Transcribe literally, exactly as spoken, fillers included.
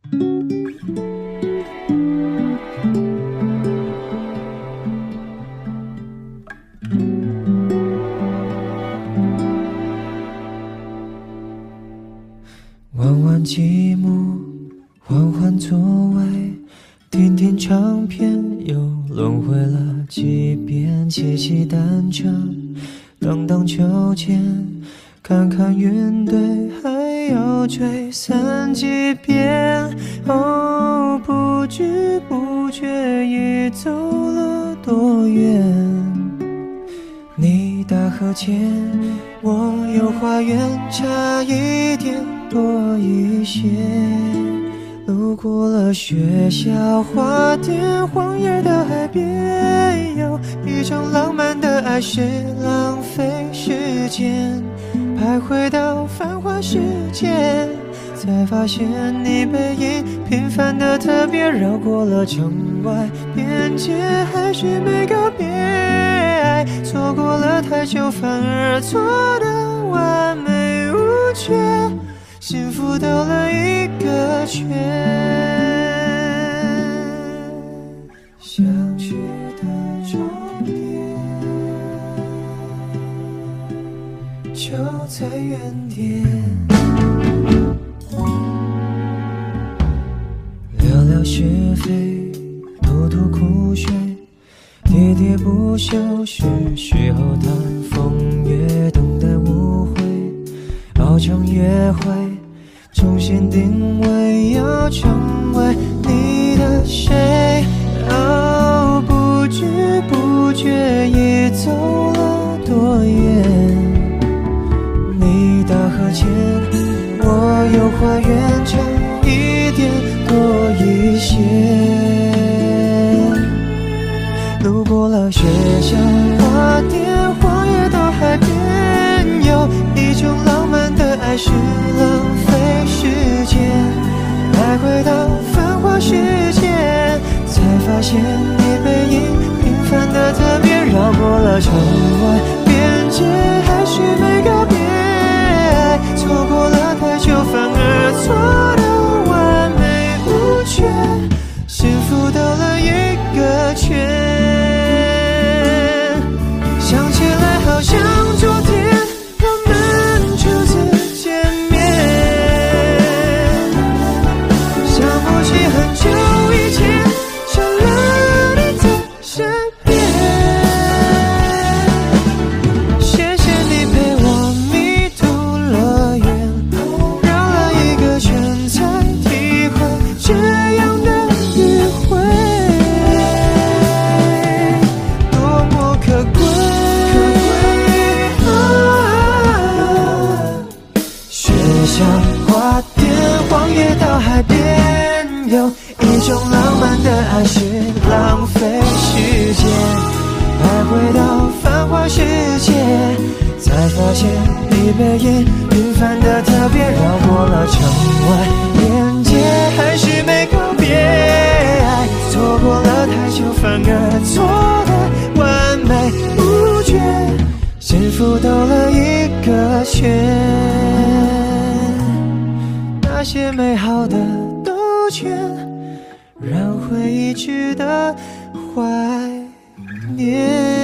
弯弯积木，缓缓座位，听听唱片，又轮回了几遍，骑骑单车，荡荡秋千，看看云堆，还要吹散几遍。哦，不知不觉已走了多远？你大河前，我有花园，差一点多一些。路过了学校花店，荒野的海边，有一种浪漫的爱是浪费时间，徘徊到繁华世界，才发现你背影平凡的特别，绕过了城外边界，还是没告别，爱错过了太久，反而错的完美无缺，幸福兜了一个圈，想去的终点就在原点。聊聊是非，吐吐苦水，喋喋不休，是时候谈风月，等待误会，熬成约会，重新定位，要成为你的谁。哦，不知不觉已走了多远？你大河前，我有花园，差一点多一些。路过了学校花店，荒野到海边，有一种浪漫的爱是浪费时间，徘徊到繁华世界，才发现你背影平凡的特别，绕过了城外边界，还是没告别，爱错过了太久，反而错的完美无缺，幸福兜了一个圈。想起来好像昨天我们初次见面，想不起很久以前少了你在身边，谢谢你陪我迷途乐园，绕了一个圈才体会这样的迂回多么可贵。像花店，荒野到海边，有一种浪漫的爱是浪费时间，徘徊到繁华世界，才发现你背影平凡的特别，绕过了城外边界，还是没告别，爱错过了太久，反而错的完美无缺，幸福兜了一个圈，那些美好的兜圈，让回忆值得怀念。